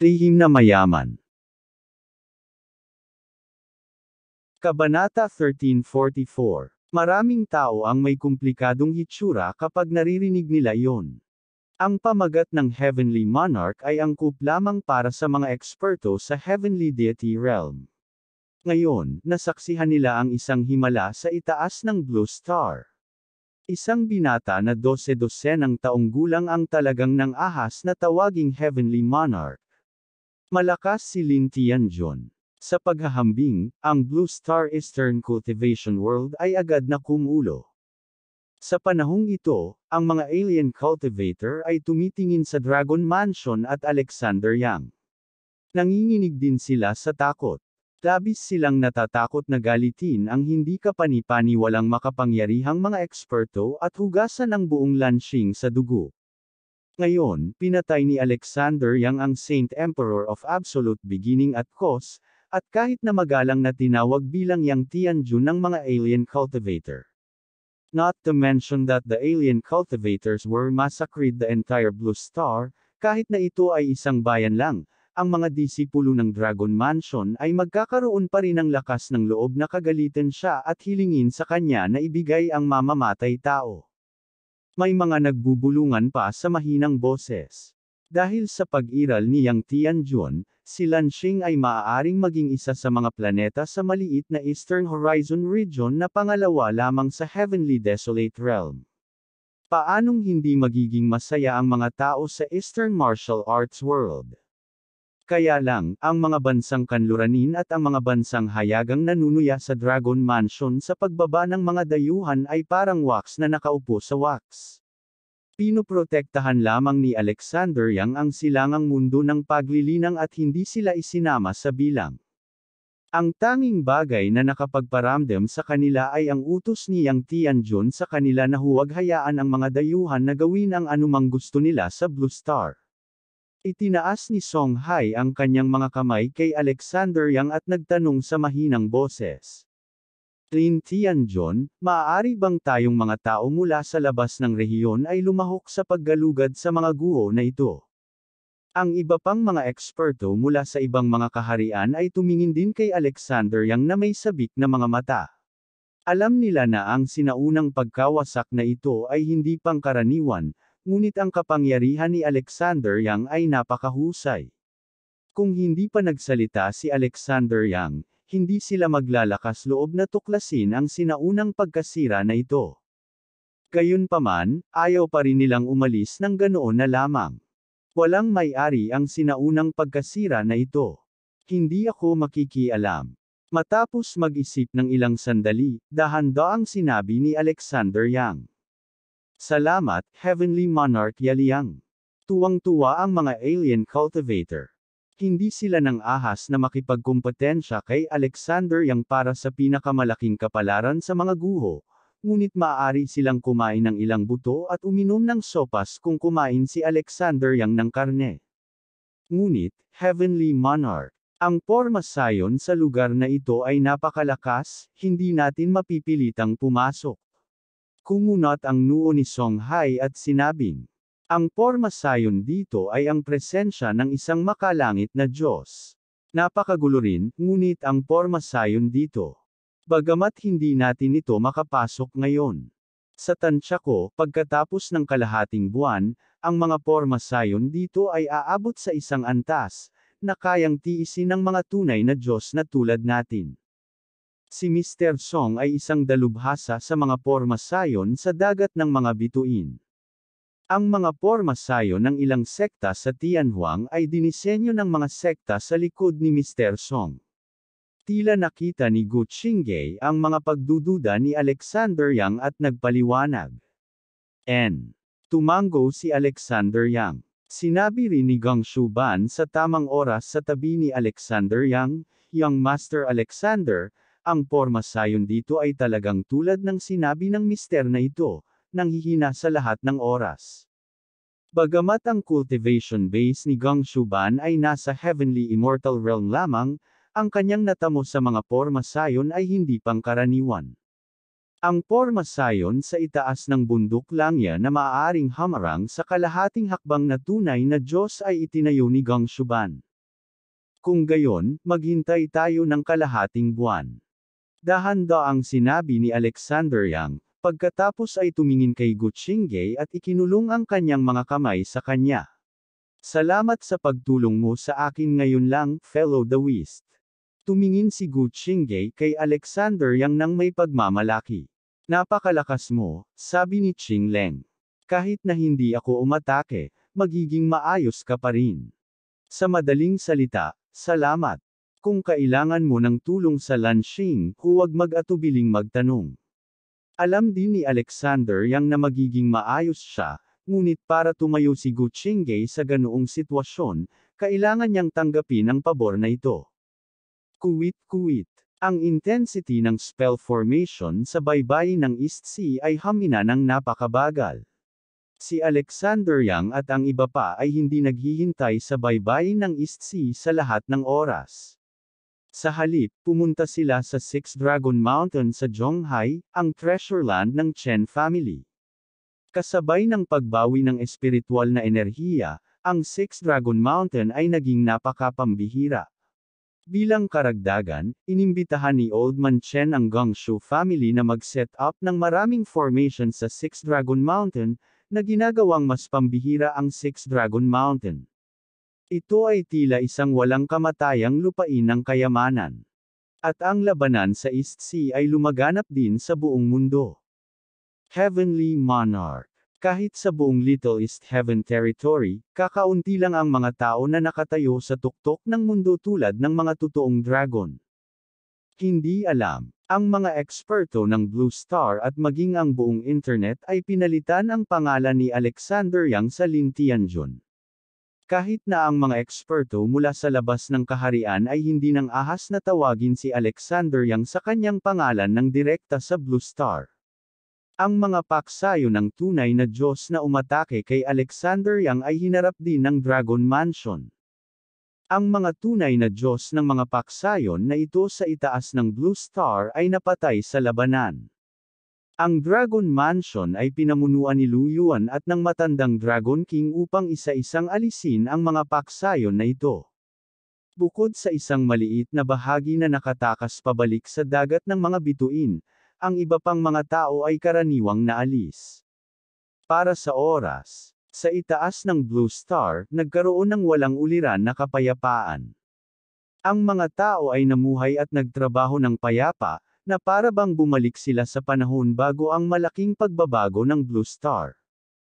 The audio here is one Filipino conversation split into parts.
Lihim na mayaman. Kabanata 1344. Maraming tao ang may komplikadong hitsura kapag naririnig nila iyon. Ang pamagat ng Heavenly Monarch ay angkop lamang para sa mga eksperto sa Heavenly Deity Realm. Ngayon, nasaksihan nila ang isang himala sa itaas ng Blue Star. Isang binata na 12 ng taong gulang ang talagang nang ahas na tawaging Heavenly Monarch. Malakas si Lin Tianjun. Sa paghahambing, ang Blue Star Eastern Cultivation World ay agad na kumulo. Sa panahong ito, ang mga alien cultivator ay tumitingin sa Dragon Mansion at Alexander Yang. Nanginginig din sila sa takot. Labis silang natatakot na galitin ang hindi kapani-paniwalang makapangyarihang mga eksperto at hugasan ang buong Lanxing sa dugo. Ngayon, pinatay ni Alexander Yang ang Saint Emperor of Absolute Beginning at Cause, at kahit na magalang na tinawag bilang Yang Tianjun ng mga alien cultivator. Not to mention that the alien cultivators were massacred the entire Blue Star, kahit na ito ay isang bayan lang, ang mga disipulo ng Dragon Mansion ay magkakaroon pa rin ng lakas ng loob na kagalitan siya at hilingin sa kanya na ibigay ang mamamatay tao. May mga nagbubulungan pa sa mahinang boses. Dahil sa pag-iral ni Yang Tianjun, si Lanxing ay maaaring maging isa sa mga planeta sa maliit na Eastern Horizon region na pangalawa lamang sa Heavenly Desolate Realm. Paanong hindi magiging masaya ang mga tao sa Eastern Martial Arts World? Kaya lang, ang mga bansang kanluranin at ang mga bansang hayagang nanunuya sa Dragon Mansion sa pagbaba ng mga dayuhan ay parang wax na nakaupo sa wax. Pinoprotektahan lamang ni Alexander Yang ang silangang mundo ng paglilinang at hindi sila isinama sa bilang. Ang tanging bagay na nakapagparamdam sa kanila ay ang utos ni Yang Tianjun sa kanila na huwag hayaan ang mga dayuhan na gawin ang anumang gusto nila sa Blue Star. Itinaas ni Song Hai ang kanyang mga kamay kay Alexander Yang at nagtanong sa mahinang boses. Lin Tianjun, maaari bang tayong mga tao mula sa labas ng rehiyon ay lumahok sa paggalugad sa mga guho na ito? Ang iba pang mga eksperto mula sa ibang mga kaharian ay tumingin din kay Alexander Yang na may sabik na mga mata. Alam nila na ang sinaunang pagkawasak na ito ay hindi pangkaraniwan, ngunit ang kapangyarihan ni Alexander Yang ay napakahusay. Kung hindi pa nagsalita si Alexander Yang, hindi sila maglalakas loob na tuklasin ang sinaunang pagkasira na ito. Gayunpaman, ayaw pa rin nilang umalis ng ganoon na lamang. Walang may-ari ang sinaunang pagkasira na ito. Hindi ako makikialam. Matapos mag-isip ng ilang sandali, dahan-daang sinabi ni Alexander Yang. Salamat, Heavenly Monarch Yaliang. Tuwang-tuwa ang mga alien cultivator. Hindi sila nang ahas na makipagkumpetensya kay Alexander Yang para sa pinakamalaking kapalaran sa mga guho, ngunit maaari silang kumain ng ilang buto at uminom ng sopas kung kumain si Alexander Yang ng karne. Ngunit, Heavenly Monarch, ang porma sayon sa lugar na ito ay napakalakas, hindi natin mapipilitang pumasok. Kumunot ang noo ni Song Hai at sinabing, ang porma sayon dito ay ang presensya ng isang makalangit na Diyos. Napakagulo rin, ngunit ang porma sayon dito. Bagamat hindi natin ito makapasok ngayon. Sa tansya ko, pagkatapos ng kalahating buwan, ang mga porma sayon dito ay aabot sa isang antas, na kayang tiisin ng mga tunay na Diyos na tulad natin. Si Mr. Song ay isang dalubhasa sa mga porma sayon sa dagat ng mga bituin. Ang mga porma sayon ng ilang sekta sa Tianhuang ay dinisenyo ng mga sekta sa likod ni Mr. Song. Tila nakita ni Gu Qingge ang mga pagdududa ni Alexander Yang at nagpaliwanag. Tumango si Alexander Yang. Sinabi rin ni Gang Shuban sa tamang oras sa tabi ni Alexander Yang, Young Master Alexander, ang porma sayon dito ay talagang tulad ng sinabi ng mister na ito, nanghihina sa lahat ng oras. Bagamat ang cultivation base ni Gang Shuban ay nasa Heavenly Immortal Realm lamang, ang kanyang natamo sa mga porma sayon ay hindi pangkaraniwan. Ang porma sayon sa itaas ng bundok langya na maaaring hamarang sa kalahating hakbang na tunay na Diyos ay itinayo ni Gang Shuban. Kung gayon, maghintay tayo ng kalahating buwan. Dahan-daang sinabi ni Alexander Yang, pagkatapos ay tumingin kay Gu Qingge at ikinulong ang kanyang mga kamay sa kanya. Salamat sa pagtulong mo sa akin ngayon lang, fellow Daoist. Tumingin si Gu Qingge kay Alexander Yang nang may pagmamalaki. Napakalakas mo, sabi ni Qing Leng. Kahit na hindi ako umatake, magiging maayos ka pa rin. Sa madaling salita, salamat. Kung kailangan mo ng tulong sa Lanxing, huwag mag-atubiling magtanong. Alam din ni Alexander Yang na magiging maayos siya, ngunit para tumayo si Gu Qingge sa ganoong sitwasyon, kailangan niyang tanggapin ang pabor na ito. Kuwit-kuwit. Ang intensity ng spell formation sa baybayin ng East Sea ay hamina ng napakabagal. Si Alexander Yang at ang iba pa ay hindi naghihintay sa baybayin ng East Sea sa lahat ng oras. Sa halip, pumunta sila sa Six Dragon Mountain sa Zhonghai, ang treasure land ng Chen family. Kasabay ng pagbawi ng espiritual na enerhiya, ang Six Dragon Mountain ay naging napakapambihira. Bilang karagdagan, inimbitahan ni Old Man Chen ang Gongshu family na mag-set up ng maraming formation sa Six Dragon Mountain, na ginagawang mas pambihira ang Six Dragon Mountain. Ito ay tila isang walang kamatayang lupain ng kayamanan. At ang labanan sa East Sea ay lumaganap din sa buong mundo. Heavenly Monarch. Kahit sa buong Little East Heaven Territory, kakaunti lang ang mga tao na nakatayo sa tuktok ng mundo tulad ng mga totoong dragon. Hindi alam. Ang mga eksperto ng Blue Star at maging ang buong internet ay pinalitan ang pangalan ni Alexander Yang sa Lin Tianjun. Kahit na ang mga eksperto mula sa labas ng kaharian ay hindi nang ahas na tawagin si Alexander Yang sa kanyang pangalan ng direkta sa Blue Star. Ang mga paksayo ng tunay na Diyos na umatake kay Alexander Yang ay hinarap din ng Dragon Mansion. Ang mga tunay na Diyos ng mga paksayon na ito sa itaas ng Blue Star ay napatay sa labanan. Ang Dragon Mansion ay pinamunuan ni Lu Yuan at ng matandang Dragon King upang isa-isang alisin ang mga paksayon na ito. Bukod sa isang maliit na bahagi na nakatakas pabalik sa dagat ng mga bituin, ang iba pang mga tao ay karaniwang naalis. Para sa oras, sa itaas ng Blue Star, nagkaroon ng walang uliran na kapayapaan. Ang mga tao ay namuhay at nagtrabaho ng payapa, na para bang bumalik sila sa panahon bago ang malaking pagbabago ng Blue Star.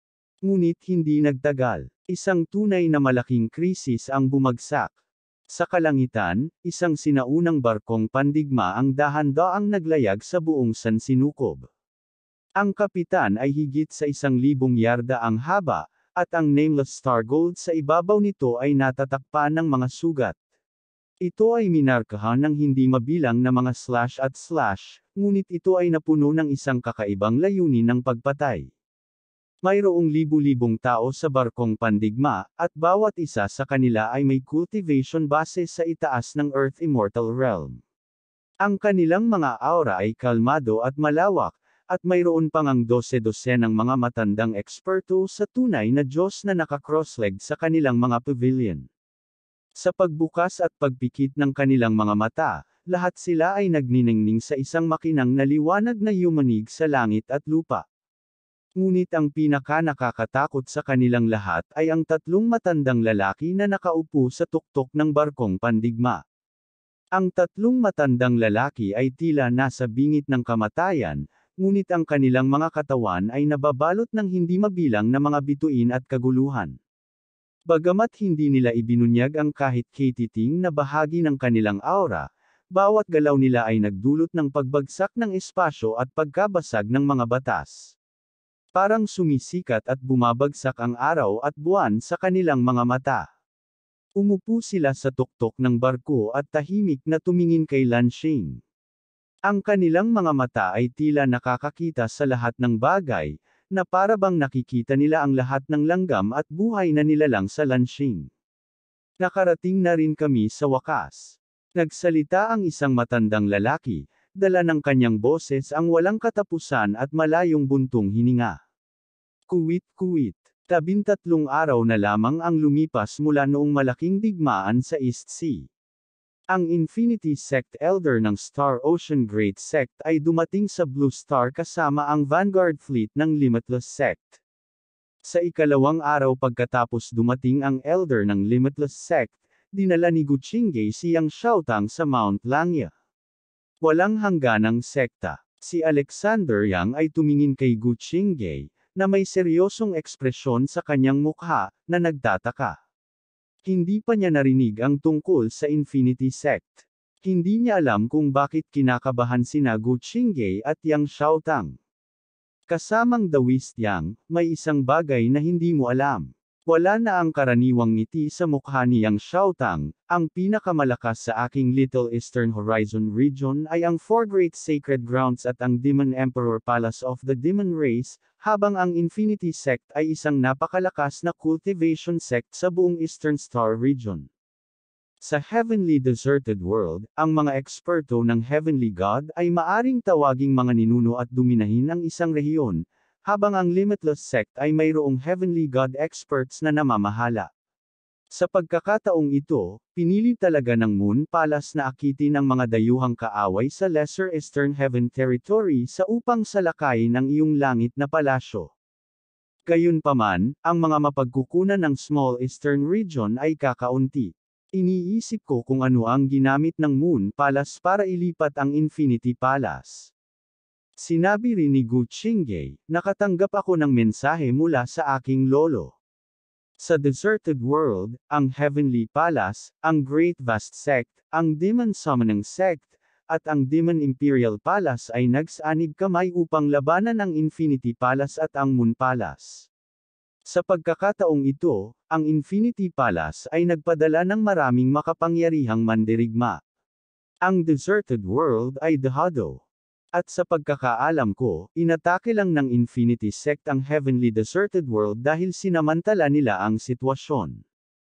Ngunit hindi nagtagal. Isang tunay na malaking krisis ang bumagsak. Sa kalangitan, isang sinaunang barkong pandigma ang dahan-daang naglayag sa buong sansinukob. Ang kapitan ay higit sa 1,000 yarda ang haba, at ang nameless star gold sa ibabaw nito ay natatakpan ng mga sugat. Ito ay minarkahan ng hindi mabilang na mga slash at slash, ngunit ito ay napuno ng isang kakaibang layunin ng pagpatay. Mayroong libu-libong tao sa barkong pandigma, at bawat isa sa kanila ay may cultivation base sa itaas ng Earth Immortal Realm. Ang kanilang mga aura ay kalmado at malawak, at mayroon pang ang 12 ng mga matandang eksperto sa tunay na Diyos na naka-crossleg sa kanilang mga pavilion. Sa pagbukas at pagpikit ng kanilang mga mata, lahat sila ay nagniningning sa isang makinang na liwanag na yumanig sa langit at lupa. Ngunit ang pinaka-nakakatakot sa kanilang lahat ay ang 3 matandang lalaki na nakaupo sa tuktok ng barkong pandigma. Ang 3 matandang lalaki ay tila nasa bingit ng kamatayan, ngunit ang kanilang mga katawan ay nababalot ng hindi mabilang na mga bituin at kaguluhan. Bagamat hindi nila ibinunyag ang kahit katiting na bahagi ng kanilang aura, bawat galaw nila ay nagdulot ng pagbagsak ng espasyo at pagkabasag ng mga batas. Parang sumisikat at bumabagsak ang araw at buwan sa kanilang mga mata. Umupo sila sa tuktok ng barko at tahimik na tumingin kay Lanxing. Ang kanilang mga mata ay tila nakakakita sa lahat ng bagay, na para bang nakikita nila ang lahat ng langgam at buhay na nilalang sa Lanxing. Nakarating na rin kami sa wakas. Nagsalita ang isang matandang lalaki, dala ng kanyang boses ang walang katapusan at malayong buntong hininga. Kuwit-kuwit. 13 araw na lamang ang lumipas mula noong malaking digmaan sa East Sea. Ang Infinity Sect Elder ng Star Ocean Great Sect ay dumating sa Blue Star kasama ang Vanguard Fleet ng Limitless Sect. Sa ikalawang araw pagkatapos dumating ang Elder ng Limitless Sect, dinala ni Guchinge si Yang Xiaotang sa Mount Langya. Walang hangganang sekta. Si Alexander Yang ay tumingin kay Guchinge, na may seryosong ekspresyon sa kanyang mukha, na nagtataka. Hindi pa niya narinig ang tungkol sa Infinity Sect. Hindi niya alam kung bakit kinakabahan sina Guchinge at Yang Xiaotang. Kasamang The Wist Yang, may isang bagay na hindi mo alam. Wala na ang karaniwang ngiti sa mukha ni Yang Xiaotang. Ang pinakamalakas sa aking Little Eastern Horizon region ay ang Four Great Sacred Grounds at ang Demon Emperor Palace of the Demon Race, habang ang Infinity Sect ay isang napakalakas na cultivation sect sa buong Eastern Star region. Sa Heavenly Deserted World, ang mga eksperto ng Heavenly God ay maaring tawaging mga ninuno at duminahin ang isang rehiyon, habang ang Limitless Sect ay mayroong Heavenly God experts na namamahala. Sa pagkakataong ito, pinili talaga ng Moon Palace na akitin ang mga dayuhang kaaway sa Lesser Eastern Heaven Territory sa upang salakayin ang iyong langit na palasyo. Gayunpaman, ang mga mapagkukunan ng Small Eastern Region ay kakaunti. Iniisip ko kung ano ang ginamit ng Moon Palace para ilipat ang Infinity Palace. Sinabi rin ni Guchinge, nakatanggap ako ng mensahe mula sa aking lolo. Sa Deserted World, ang Heavenly Palace, ang Great Vast Sect, ang Demon Summoning Sect, at ang Demon Imperial Palace ay nagsaanib kamay upang labanan ang Infinity Palace at ang Moon Palace. Sa pagkakataong ito, ang Infinity Palace ay nagpadala ng maraming makapangyarihang mandirigma. Ang Deserted World ay dehado. At sa pagkakaalam ko, inatake lang ng Infinity Sect ang Heavenly Deserted World dahil sinamantala nila ang sitwasyon.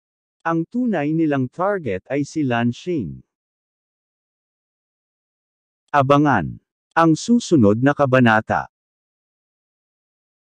Ang tunay nilang target ay si Lan Xing. Abangan ang susunod na kabanata.